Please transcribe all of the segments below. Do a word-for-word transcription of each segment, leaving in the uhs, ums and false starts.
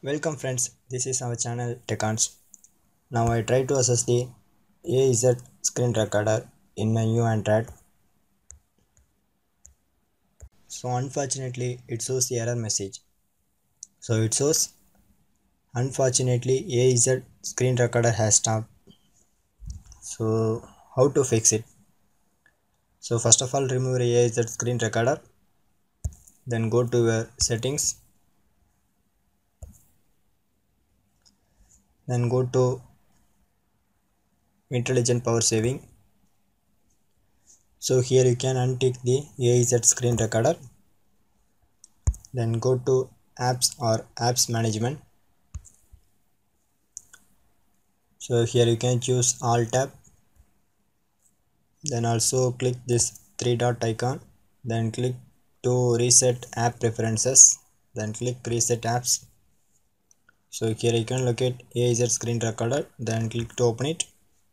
Welcome friends, this is our channel Techans. Now I try to access the A Z screen recorder in my new Android. So unfortunately it shows the error message. So it shows unfortunately A Z screen recorder has stopped. So how to fix it? So first of all remove the A Z screen recorder. Then go to your settings. Then go to intelligent power saving. So here you can untick the A Z screen recorder. Then go to apps or apps management. So here you can choose all tab. Then also click this three dot icon. Then click to reset app preferences. Then click reset apps. So here you can locate A Z screen recorder. Then click to open it.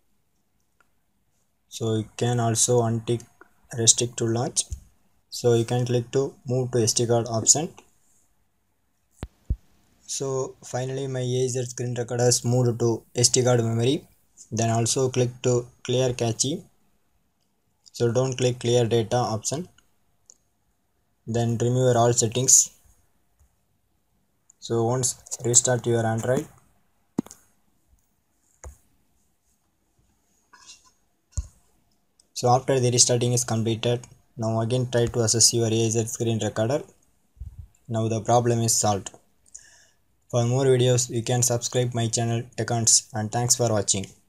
So you can also untick restrict to launch. So you can click to move to S D card option. So finally my A Z screen recorder is moved to S D card memory. Then also click to clear cache. So don't click clear data option. Then remove all settings. So once restart your Android. So after the restarting is completed, now again try to access your A Z screen recorder. Now the problem is solved. For more videos you can subscribe my channel Techans, and thanks for watching.